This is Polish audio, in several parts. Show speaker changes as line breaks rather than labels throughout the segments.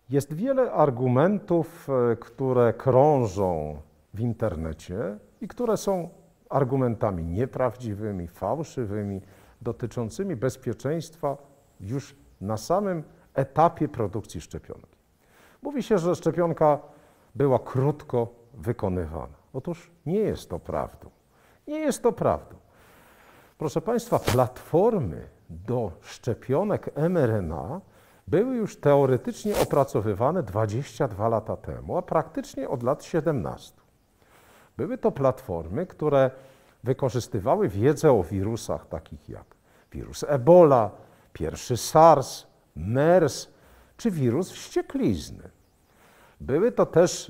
Jest wiele argumentów, które krążą w internecie i które są argumentami nieprawdziwymi, fałszywymi, dotyczącymi bezpieczeństwa już na samym etapie produkcji szczepionki. Mówi się, że szczepionka była krótko wykonywana. Otóż nie jest to prawdą. Nie jest to prawdą. Proszę Państwa, platformy do szczepionek mRNA były już teoretycznie opracowywane 22 lata temu, a praktycznie od lat 17. Były to platformy, które wykorzystywały wiedzę o wirusach takich jak wirus Ebola, pierwszy SARS, MERS czy wirus wścieklizny. Były to też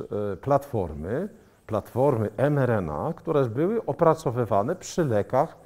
platformy mRNA, które były opracowywane przy lekach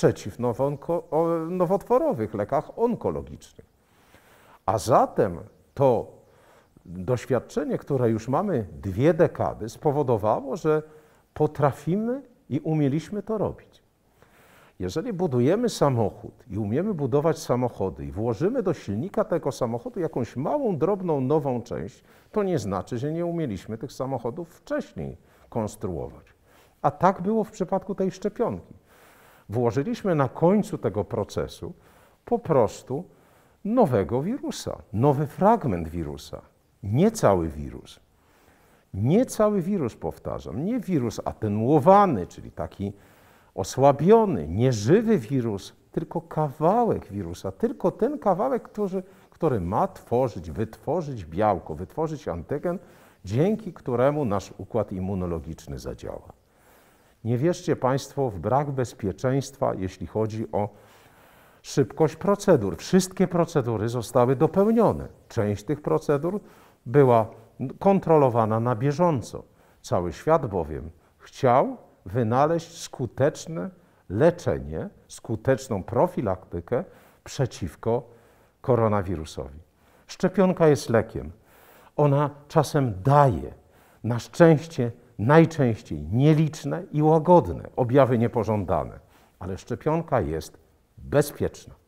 przeciwnowotworowych, lekach onkologicznych. A zatem to doświadczenie, które już mamy 2 dekady, spowodowało, że potrafimy i umieliśmy to robić. Jeżeli budujemy samochód i umiemy budować samochody i włożymy do silnika tego samochodu jakąś małą, drobną, nową część, to nie znaczy, że nie umieliśmy tych samochodów wcześniej konstruować. A tak było w przypadku tej szczepionki. Włożyliśmy na końcu tego procesu po prostu nowego wirusa, nowy fragment wirusa, nie cały wirus. Nie cały wirus, powtarzam, nie wirus atenuowany, czyli taki osłabiony, nieżywy wirus, tylko kawałek wirusa, tylko ten kawałek, który ma wytworzyć białko, wytworzyć antygen, dzięki któremu nasz układ immunologiczny zadziała. Nie wierzcie Państwo w brak bezpieczeństwa, jeśli chodzi o szybkość procedur. Wszystkie procedury zostały dopełnione. Część tych procedur była kontrolowana na bieżąco. Cały świat bowiem chciał wynaleźć skuteczne leczenie, skuteczną profilaktykę przeciwko koronawirusowi. Szczepionka jest lekiem. Ona czasem daje, na szczęście najczęściej nieliczne i łagodne objawy niepożądane, ale szczepionka jest bezpieczna.